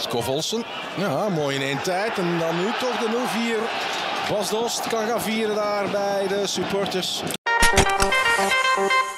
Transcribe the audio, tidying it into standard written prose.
Skov-Olsen. Ja, mooi in één tijd. En dan nu toch de 0-4. Bas Dost kan gaan vieren daar bij de supporters.